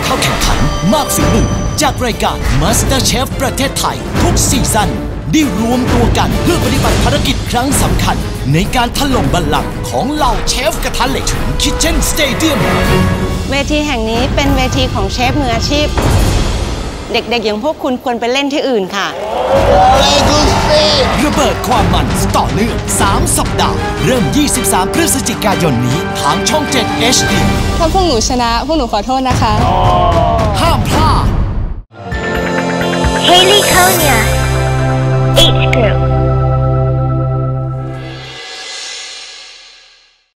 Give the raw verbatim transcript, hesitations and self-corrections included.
เข้าแข่งขันมากฝีมือจากรายการ MasterChef ประเทศไทยทุกซีซั่นได้รวมตัวกันเพื่อปฏิบัติภารกิจครั้งสำคัญในการถล่มบัลลังก์ของเหล่าเชฟกระทะเหล็กถึง Kitchen Stadium เวทีแห่งนี้เป็นเวทีของเชฟมืออาชีพเด็กๆอย่างพวกคุณควรไปเล่นที่อื่นค่ะระเบิดความมันต่อเนื่องสามสัปดาห์เริ่มยี่สิบสามพฤศจิกายนนี้ทางช่องเจ็ด เอช ดีถ้าพวกหนูชนะพวกหนูขอโทษนะคะห้ามพลาด Haley Konya H Group